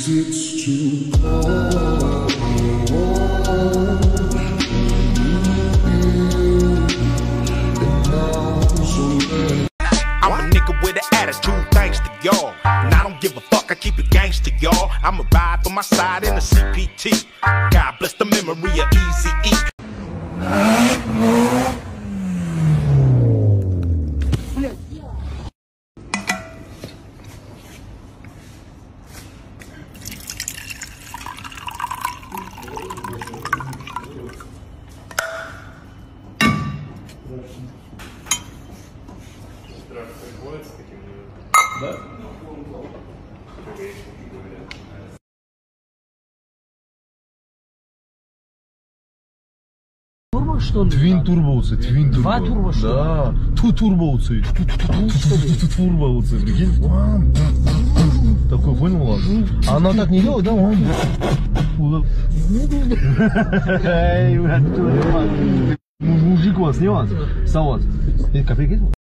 it's too cold. I'm a nigga with an attitude, thanks to y'all. And I don't give a fuck, I keep it gangsta, y'all. I'ma ride for my side in the CPT. God bless the memory of Eazy-E. Да? Турбо, что ли? Твин турбоуцы, твин турбо. Два турбо, что ли? Да, ту турбоуцы. Турбоуцы, прикинь. Такой, понял, ладно? А она так не делает, да? Мужик у вас, не вас? Салат. Копейки?